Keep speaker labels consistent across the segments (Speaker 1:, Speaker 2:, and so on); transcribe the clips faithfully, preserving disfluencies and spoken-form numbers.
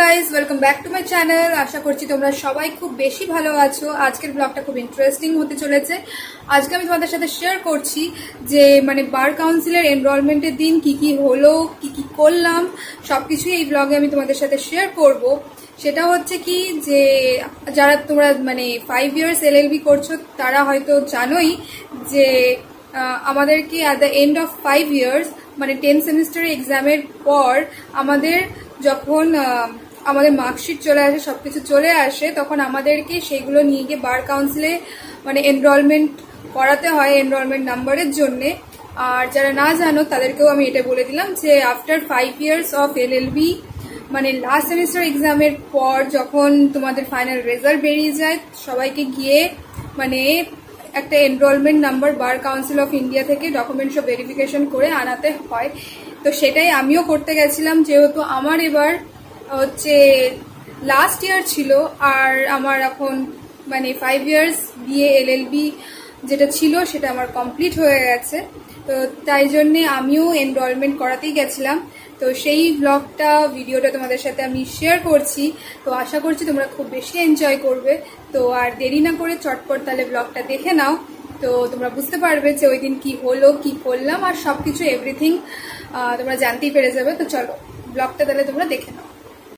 Speaker 1: Guys, welcome back to my channel. আশা করছি তোমরা সবাই খুব বেশি ভালো আছো। আজকের ব্লগটা খুব ইন্টারেস্টিং হতে চলেছে। আজকে আমি তোমাদের সাথে শেয়ার করছি যে মানে বার কাউন্সিলের এনরোলমেন্টের দিন কি কি হলো, কি কি করলাম, সবকিছুই এই ব্লগে আমি তোমাদের সাথে শেয়ার করব। সেটা হচ্ছে কি যে যারা তোমরা মানে five years L L B করছো তারা হয়তো জানোই যে আমাদেরকে at the end of five years মানে টেন সেমিস্টারের এক্সামের পর আমাদের যখন আমাদের মার্কশিট চলে আসে, সবকিছু চলে আসে, তখন আমাদেরকে সেগুলো নিয়ে গিয়ে বার কাউন্সিলে মানে এনরোলমেন্ট করাতে হয় এনরোলমেন্ট নাম্বারের জন্যে। আর যারা না জানো তাদেরকেও আমি এটা বলে দিলাম যে after five years of L L B মানে লাস্ট সেমিস্টার এক্সামের পর যখন তোমাদের ফাইনাল রেজাল্ট বেরিয়ে যায়, সবাইকে গিয়ে মানে একটা enrolment number bar council of India থেকে ডকুমেন্টস সব ভেরিফিকেশন করে আনাতে হয়। তো সেটাই আমিও করতে গেছিলাম, যেহেতু আমার এবার হচ্ছে লাস্ট ইয়ার ছিল আর আমার এখন মানে five years BA L L B যেটা ছিল সেটা আমার কমপ্লিট হয়ে গেছে। তো তাই জন্যে আমিও এনরোলমেন্ট করাতেই গেছিলাম। তো সেই ব্লগটা ভিডিওটা তোমাদের সাথে আমি শেয়ার করছি। তো আশা করছি তোমরা খুব বেশি এনজয় করবে। তো আর দেরি না করে চটপট তাহলে ব্লগটা দেখে নাও, তো তোমরা বুঝতে পারবে যে ওই দিন কি হলো, কি করলাম, আর সবকিছু এভরিথিং তোমরা জানতেই পেরে যাবে। তো চলো ব্লগটা তাহলে তোমরা দেখে নাও।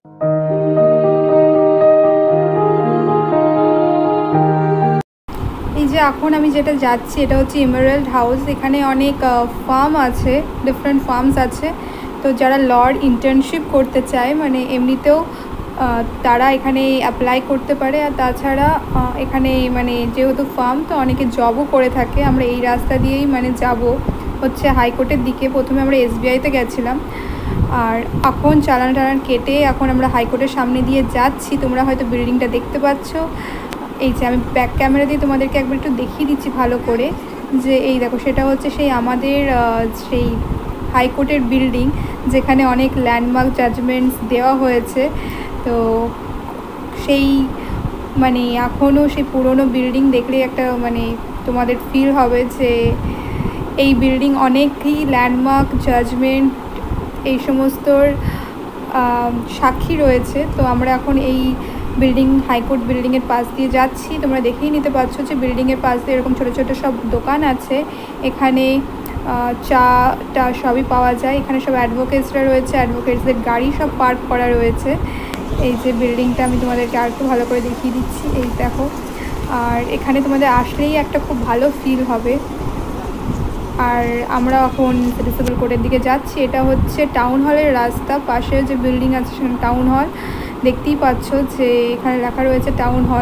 Speaker 1: এই যে এখন আমি যেটা যাচ্ছি এটা হচ্ছে এমারাল্ড হাউস। এখানে অনেক ফার্ম আছে, ডিফারেন্ট ফার্মস আছে। তো যারা লর ইন্টার্নশিপ করতে চায় মানে এমনিতেও তারা এখানে অ্যাপ্লাই করতে পারে। আর তাছাড়া এখানে মানে যেহেতু ফার্ম তো অনেকে জবও করে থাকে। আমরা এই রাস্তা দিয়েই মানে যাব হচ্ছে হাইকোর্টের দিকে। প্রথমে আমরা এস বি আইতে গেছিলাম আর এখন চালান টালান কেটে এখন আমরা হাইকোর্টের সামনে দিয়ে যাচ্ছি। তোমরা হয়তো বিল্ডিংটা দেখতে পাচ্ছ। এই যে আমি ব্যাক ক্যামেরা দিয়ে তোমাদেরকে একবার একটু দেখিয়ে দিচ্ছি ভালো করে যে এই দেখো, সেটা হচ্ছে সেই আমাদের সেই হাইকোর্টের বিল্ডিং যেখানে অনেক ল্যান্ডমার্ক জাজমেন্টস দেওয়া হয়েছে। তো সেই মানে এখনও সেই পুরনো বিল্ডিং দেখলেই একটা মানে তোমাদের ফিল হবে যে এই বিল্ডিং অনেকই ল্যান্ডমার্ক জাজমেন্ট এই সমস্তর সাক্ষী রয়েছে। তো আমরা এখন এই বিল্ডিং হাইকোর্ট বিল্ডিংয়ের পাশ দিয়ে যাচ্ছি। তোমরা দেখেই নিতে পারছো যে বিল্ডিংয়ের পাশ দিয়ে এরকম ছোটো ছোটো সব দোকান আছে। এখানে চা টা সবই পাওয়া যায়। এখানে সব অ্যাডভোকেটসরা রয়েছে, অ্যাডভোকেটসদের গাড়ি সব পার্ক করা রয়েছে। এই যে বিল্ডিংটা আমি তোমাদেরকে আর একটু ভালো করে দেখিয়ে দিচ্ছি, এই দেখো। আর এখানে তোমাদের আসলেই একটা খুব ভালো ফিল হবে। আর আমরা এখন সিভিল কোর্টের দিকে যাচ্ছি। এটা হচ্ছে টাউন হলের রাস্তা, পাশে যে বিল্ডিং আছে সেখানে টাউন হল দেখতেই পাচ্ছ যে এখানে লেখা রয়েছে টাউন হল।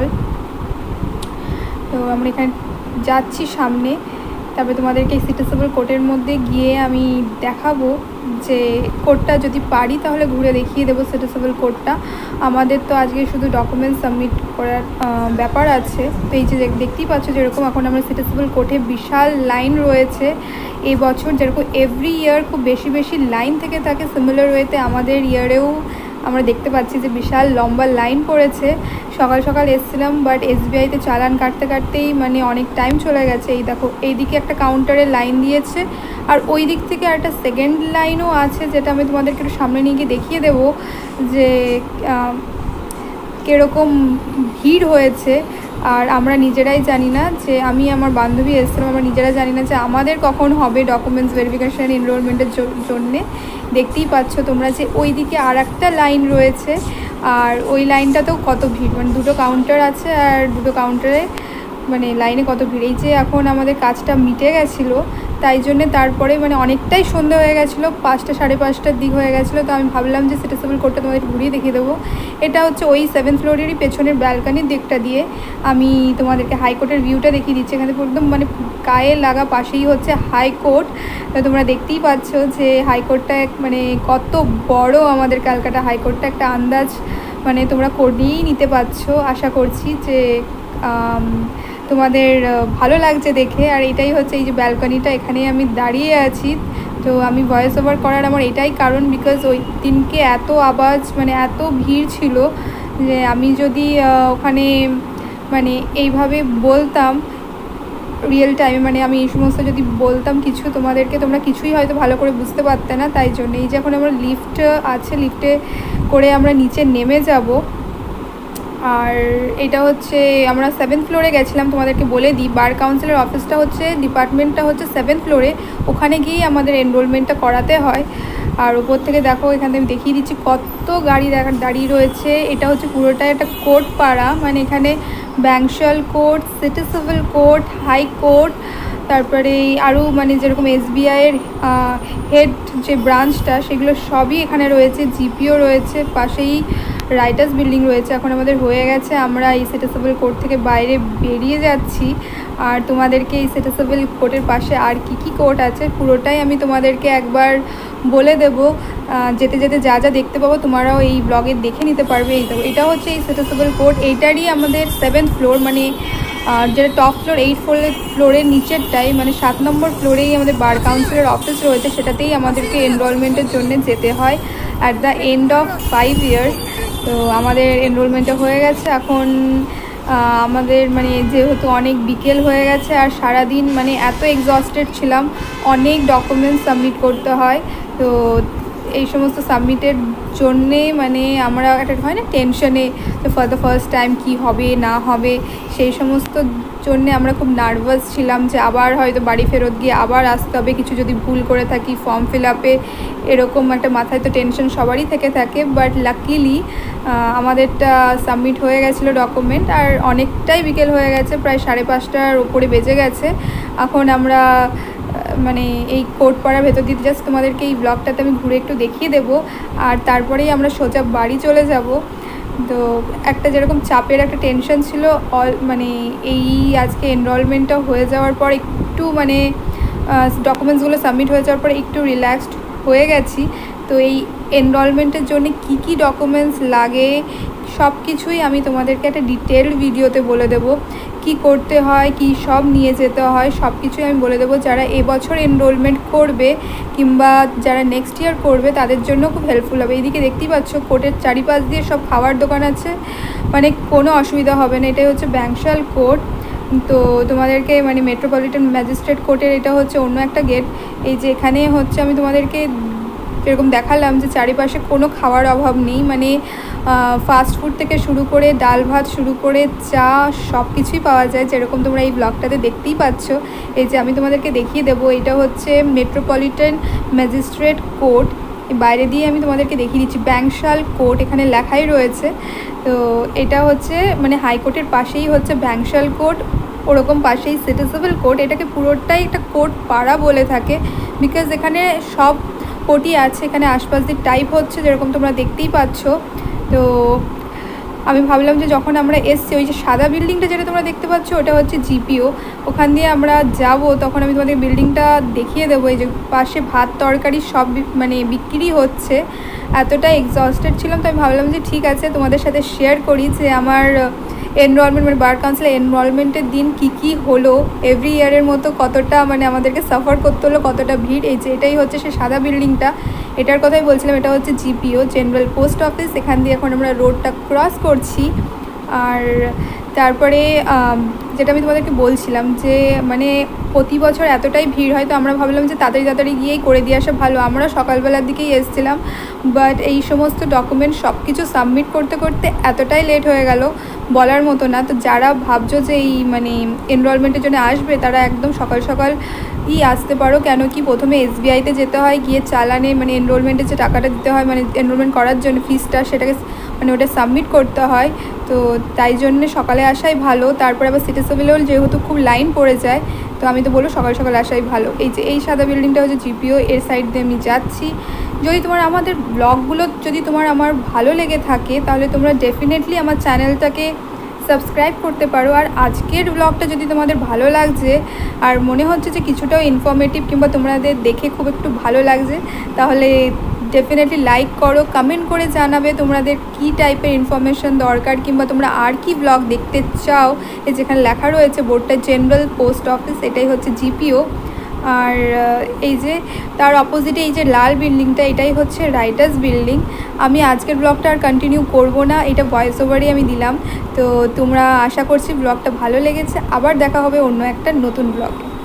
Speaker 1: তো আমরা এখানে যাচ্ছি সামনে। তারপরে তোমাদেরকে সিটি সিভিল কোর্টের মধ্যে গিয়ে আমি দেখাবো যে কোর্টটা যদি পারি তাহলে ঘুরে দেখিয়ে দেবো সিটি সিভিল কোর্টটা। আমাদের তো আজকে শুধু ডকুমেন্ট সাবমিট করার ব্যাপার আছে। তো এই যে দেখতেই পাচ্ছ যেরকম এখন আমরা সিটি সিভিল কোর্টে বিশাল লাইন রয়েছে এই বছর। যেরকম এভরি ইয়ার খুব বেশি বেশি লাইন থেকে থাকে, সিমিলার ওয়েতে আমাদের ইয়ারেও আমরা দেখতে পাচ্ছি যে বিশাল লম্বা লাইন পড়েছে। সকাল সকাল এসেছিলাম বাট এস বি আইতে চালান কাটতে কাটতেই মানে অনেক টাইম চলে গেছে। এই দেখো এইদিকে একটা কাউন্টারে লাইন দিয়েছে আর ওই দিক থেকে একটা সেকেন্ড লাইনও আছে, যেটা আমি তোমাদেরকে একটু সামনে নিয়ে গিয়ে দেখিয়ে দেবো যে কীরকম ভিড় হয়েছে। আর আমরা নিজেরাই জানি না যে আমি আমার বান্ধবী এসেছিলাম, আমরা নিজেরা জানি না যে আমাদের কখন হবে ডকুমেন্টস ভেরিফিকেশান এনরোলমেন্টের জন্যে। দেখতেই পাচ্ছ তোমরা যে ওই দিকে আর একটা লাইন রয়েছে আর ওই লাইনটাতেও কত ভিড়, মানে দুটো কাউন্টার আছে আর দুটো কাউন্টারে মানে লাইনে কত ভিড়। এই যে এখন আমাদের কাজটা মিটে গেছিলো তাই জন্যে তারপরে মানে অনেকটাই সন্ধ্যা হয়ে গেছিলো, পাঁচটা সাড়ে পাঁচটার দিক হয়ে গেছিলো। তো আমি ভাবলাম যে সিটি সিভিল কোর্টটা তোমাদের ঘুরিয়ে দেখিয়ে দেবো। এটা হচ্ছে ওই সেভেন্থ ফ্লোরেরই পেছনের ব্যালকানির দিকটা দিয়ে আমি তোমাদেরকে হাইকোর্টের ভিউটা দেখিয়ে দিচ্ছি। এখানে একদম মানে গায়ে লাগা পাশেই হচ্ছে হাইকোর্ট। তো তোমরা দেখতেই পাচ্ছ যে হাইকোর্টটা মানে কত বড় আমাদের ক্যালকাটা হাইকোর্টটা, একটা আন্দাজ মানে তোমরা করিয়েই নিতে পারছো। আশা করছি যে তোমাদের ভালো লাগছে দেখে। আর এটাই হচ্ছে এই যে ব্যালকনিটা, এখানেই আমি দাঁড়িয়ে আছি। তো আমি ভয়েস ওভার করার আমার এটাই কারণ, বিকজ ওই দিনকে এত আওয়াজ মানে এত ভিড় ছিল যে আমি যদি ওখানে মানে এইভাবে বলতাম রিয়েল টাইমে মানে আমি এই সমস্ত যদি বলতাম কিছু তোমাদেরকে, তোমরা কিছুই হয়তো ভালো করে বুঝতে পারতে না। তাই জন্য এই যে এখন আমার লিফট আছে, লিফটে করে আমরা নিচে নেমে যাব। আর এটা হচ্ছে আমরা সেভেন্থ ফ্লোরে গেছিলাম, তোমাদেরকে বলে দিই বার কাউন্সিলের অফিসটা হচ্ছে ডিপার্টমেন্টটা হচ্ছে সেভেন্থ ফ্লোরে, ওখানে গিয়ে আমাদের এনরোলমেন্টটা করাতে হয়। আর উপর থেকে দেখো এখান থেকে আমি দেখিয়ে দিচ্ছি কত গাড়ি দেখা দাঁড়িয়ে রয়েছে। এটা হচ্ছে পুরোটাই একটা কোর্ট পাড়া, মানে এখানে Bankshall court, city civil court, high court, তারপরে আরও মানে যেরকম এসবিআইয়ের হেড যে ব্রাঞ্চটা সেগুলো সবই এখানে রয়েছে, জিপিও রয়েছে, পাশেই রাইটার্স বিল্ডিং রয়েছে। এখন আমাদের হয়ে গেছে, আমরা এই সিটি সিভিল কোর্ট থেকে বাইরে বেরিয়ে যাচ্ছি। আর তোমাদেরকে এই সিটি সিভিল কোর্টের পাশে আর কি কি কোর্ট আছে পুরোটাই আমি তোমাদেরকে একবার বলে দেব। যেতে যেতে যা যা দেখতে পাবো তোমরাও এই ব্লগে দেখে নিতে পারবে। এই দেখো এটা হচ্ছে এই সিটি সিভিল কোর্ট, এইটারই আমাদের সেভেন্থ ফ্লোর, মানে আর যেটা টপ ফ্লোর এইট ফ্লোরের ফ্লোরের নিচেরটাই, মানে সাত নম্বর ফ্লোরেই আমাদের বার কাউন্সিলের অফিস রয়েছে, সেটাতেই আমাদেরকে এনরোলমেন্টের জন্য যেতে হয় at the end of five years. তো আমাদের এনরোলমেন্টটা হয়ে গেছে। এখন আমাদের মানে যেহেতু অনেক বিকেল হয়ে গেছে আর সারাদিন মানে এত এক্সস্টেড ছিলাম, অনেক ডকুমেন্টস সাবমিট করতে হয়। তো এই সমস্ত সাবমিটের জন্যে মানে আমরা একটা হয় না টেনশনে, তো ফর দ্য ফার্স্ট টাইম কী হবে না হবে, সেই সমস্ত জন্যে আমরা খুব নার্ভাস ছিলাম যে আবার হয়তো বাড়ি ফেরত গিয়ে আবার আসতে হবে, কিছু যদি ভুল করে থাকি ফর্ম ফিল আপে, এরকম একটা মাথায় তো টেনশন সবারই থেকে থাকে। বাট লাকিলি আমাদেরটা সাবমিট হয়ে গেছিলো ডকুমেন্ট, আর অনেকটাই বিকেল হয়ে গেছে, প্রায় সাড়ে পাঁচটার ওপরে বেজে গেছে। এখন আমরা মানে এই কোর্ট পাড়ার ভেতর দিয়ে জাস্ট তোমাদেরকে এই ব্লগটাতে আমি ঘুরে একটু দেখিয়ে দেবো, আর তারপরেই আমরা সোজা বাড়ি চলে যাব। তো একটা যেরকম চাপের একটা টেনশন ছিল অল মানে এই আজকে এনরোলমেন্টটা হয়ে যাওয়ার পর একটু মানে ডকুমেন্টসগুলো সাবমিট হয়ে যাওয়ার পর একটু রিল্যাক্সড হয়ে গেছি। তো এই এনরোলমেন্টের জন্য কি কি ডকুমেন্টস লাগে সব কিছুই আমি তোমাদেরকে একটা ডিটেলড ভিডিওতে বলে দেবো, কি করতে হয়, কি সব নিয়ে যেতে হয়, সব কিছুই আমি বলে দেবো। যারা এবছর এনরোলমেন্ট করবে কিংবা যারা নেক্সট ইয়ার করবে তাদের জন্য খুব হেল্পফুল হবে। এইদিকে দেখতেই পাচ্ছ কোর্টের চারিপাশ দিয়ে সব খাওয়ার দোকান আছে, মানে কোনো অসুবিধা হবে না। এটাই হচ্ছে ব্যাংশাল কোর্ট। তো তোমাদেরকে মানে মেট্রোপলিটন ম্যাজিস্ট্রেট কোর্টের এটা হচ্ছে অন্য একটা গেট। এই যে এখানে হচ্ছে আমি তোমাদেরকে যেরকম দেখালাম যে চারিপাশে কোনো খাওয়ার অভাব নেই, মানে ফাস্ট ফুড থেকে শুরু করে ডাল ভাত শুরু করে চা সব কিছুই পাওয়া যায়, যেরকম তোমরা এই ব্লগটাতে দেখতেই পাচ্ছ। এই যে আমি তোমাদেরকে দেখিয়ে দেবো, এটা হচ্ছে মেট্রোপলিটন ম্যাজিস্ট্রেট কোর্ট, বাইরে দিয়ে আমি তোমাদেরকে দেখিয়ে দিচ্ছি ব্যাংশাল কোর্ট, এখানে লেখাই রয়েছে। তো এটা হচ্ছে মানে হাইকোর্টের পাশেই হচ্ছে ব্যাংশাল কোর্ট, ওরকম পাশেই সিটি সিভিল কোর্ট। এটাকে পুরোটাই একটা কোর্ট পাড়া বলে থাকে, বিকজ এখানে সব কোর্টই আছে, এখানে আশপাশ দিয়ে টাইপ হচ্ছে যেরকম তোমরা দেখতেই পাচ্ছ। তো আমি ভাবলাম যে যখন আমরা এসছি ওই যে সাদা বিল্ডিংটা যেটা তোমরা দেখতে পাচ্ছ ওটা হচ্ছে জিপিও, ওখান দিয়ে আমরা যাব, তখন আমি তোমাদের বিল্ডিংটা দেখিয়ে দেবো। এই যে পাশে ভাত তরকারি সব মানে বিক্রি হচ্ছে। এতটা এক্সস্টেড ছিলাম, তো আমি ভাবলাম যে ঠিক আছে তোমাদের সাথে শেয়ার করি যে আমার এনরোলমেন্ট মানে বার কাউন্সিল এনরোলমেন্টের দিন কি কি হলো, এভরি ইয়ারের মতো কতটা মানে আমাদেরকে সাফার করতে হলো, কতটা ভিড়। এই যে এটাই হচ্ছে সে সাদা বিল্ডিংটা, এটার কথাই বলছিলাম, এটা হচ্ছে জিপিও জেনারেল পোস্ট অফিস। এখান দিয়ে এখন আমরা রোডটা ক্রস করছি। আর তারপরে যেটা আমি তোমাদেরকে বলছিলাম যে মানে প্রতি বছর এতটাই ভিড় হয়, তো আমরা ভাবলাম যে তাড়াতাড়ি তাড়াতাড়ি গিয়েই করে দিয়ে আসা ভালো। আমরা সকালবেলার দিকেই এসেছিলাম, বাট এই সমস্ত ডকুমেন্ট সব কিছু সাবমিট করতে করতে এতটাই লেট হয়ে গেল বলার মতো না। তো যারা ভাবছো যে এই মানে এনরোলমেন্টের জন্য আসবে তারা একদম সকাল সকাল ই আসতে পারো, কেন কি প্রথমে এসবিআইতে যেতে হয়, গিয়ে চালানে মানে এনরোলমেন্টের যে টাকাটা দিতে হয় মানে এনরোলমেন্ট করার জন্য ফিসটা, সেটাকে মানে ওটা সাবমিট করতে হয়। তো তাই জন্যে সকালে আসাই ভালো। তারপরে আবার সিটি সিভিলেও যেহেতু খুব লাইন পড়ে যায়, তো আমি তো বলবো সকাল সকাল আসাই ভালো। এই যে এই সাদা বিল্ডিংটা হচ্ছে জিপিও, এর সাইড দিয়ে আমি যাচ্ছি। যদি তোমার আমাদের ব্লগগুলো যদি তোমার আমার ভালো লেগে থাকে তাহলে তোমরা ডেফিনেটলি আমার চ্যানেলটাকে সাবস্ক্রাইব করতে পারো। আর আজকের ব্লগটা যদি তোমাদের ভালো লাগছে আর মনে হচ্ছে যে কিছুটাও ইনফরমেটিভ কিংবা তোমাদের দেখে খুব একটু ভালো লাগছে, তাহলে ডেফিনেটলি লাইক করো, কমেন্ট করে জানাবে তোমাদের কী টাইপের ইনফরমেশন দরকার কিংবা তোমরা আর কি ব্লগ দেখতে চাও। এই যেখানে লেখা রয়েছে বোর্ডটা জেনারেল পোস্ট অফিস, এটাই হচ্ছে জিপিও। আর এই যে তার অপোজিটে এই যে লাল বিল্ডিংটা, এটাই হচ্ছে রাইটার্স বিল্ডিং। আমি আজকের ব্লগটা আর কন্টিনিউ করব না, এটা ভয়েস ওভারই আমি দিলাম। তো তোমরা আশা করছি ব্লগটা ভালো লেগেছে। আবার দেখা হবে অন্য একটা নতুন ব্লগে।